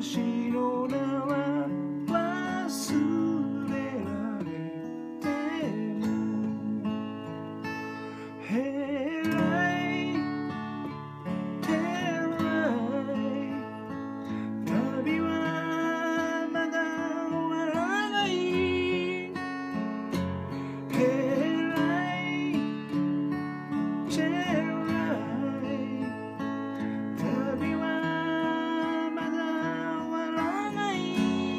星の名は忘れられてもへらいてらい旅はまだ終わらないへらいてらい旅はまだ終わらない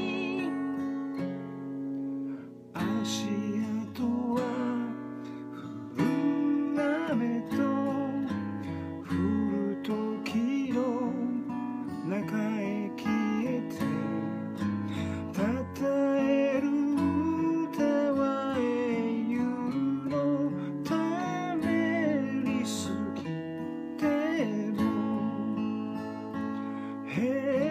足跡は降る雨と降る時の中へ消えてたえる歌は英雄のために過ぎてもへ